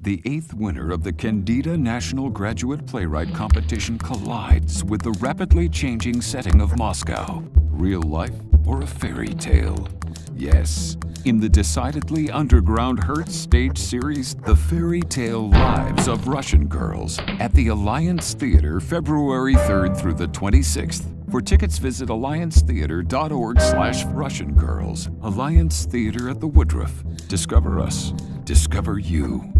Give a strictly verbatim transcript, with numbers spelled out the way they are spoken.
The eighth winner of the Kendeda National Graduate Playwright Competition collides with the rapidly changing setting of Moscow. Real life or a fairy tale? Yes, in the decidedly underground Hertz stage series, The Fairytale Lives of Russian Girls, at the Alliance Theater, February third through the twenty-sixth. For tickets, visit alliance theater dot org slash Russian Girls. Alliance Theater at the Woodruff. Discover us. Discover you.